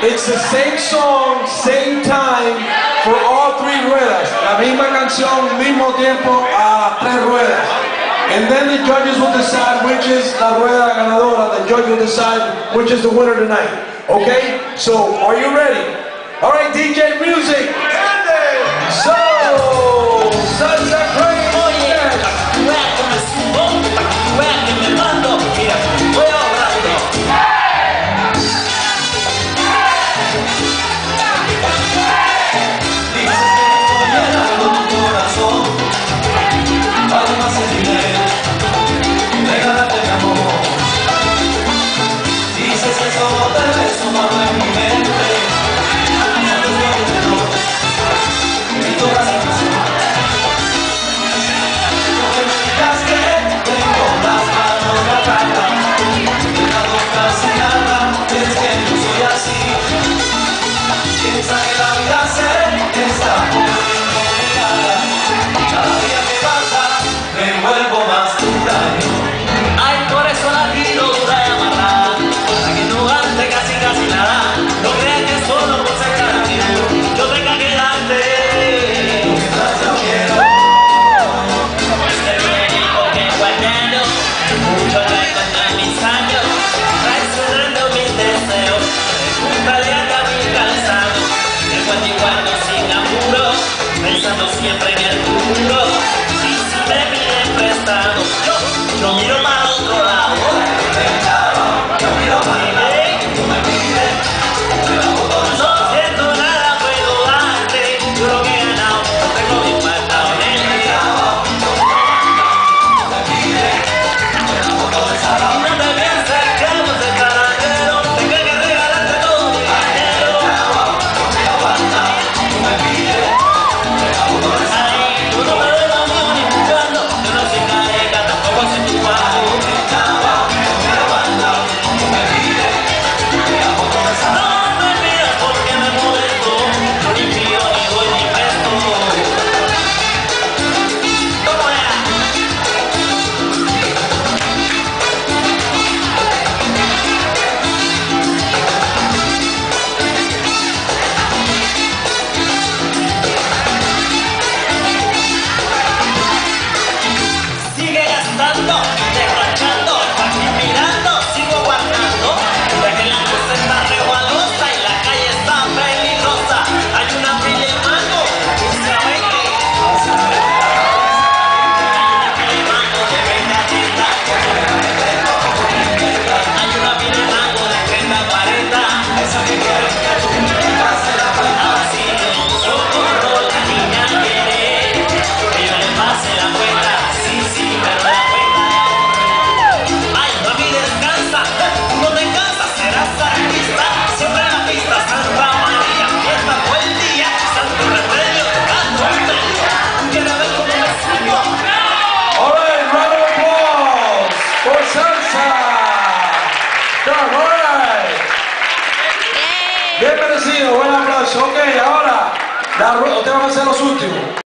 It's the same song, same time for all three ruedas. La misma canción, mismo tiempo a tres ruedas. And then the judges will decide which is la rueda ganadora. The judge will decide which is the winner tonight. Okay? So, are you ready? All right, DJ music. So, salsa crazy. Siempre en el mundo, si me piden prestado, yo miro para otro lado. Yo miro para el lado, tú me pides, no siento nada, puedo darte, yo lo que he ganado, tengo bien faltado en el día. Tú me pides, no te pienses que vamos a estar ayer, tengo que regalarte todo mi dinero. Yo miro para el lado, tú me pides. Bien merecido, buen aplauso. Ok, ahora, ustedes van a ser los últimos.